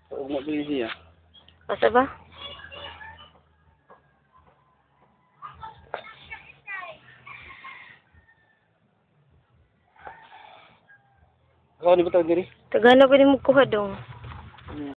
Huwag mo bilhin siya. Asa ba? Ikaw, di ba tawag diri? Tagana pa ni mo kuha dong.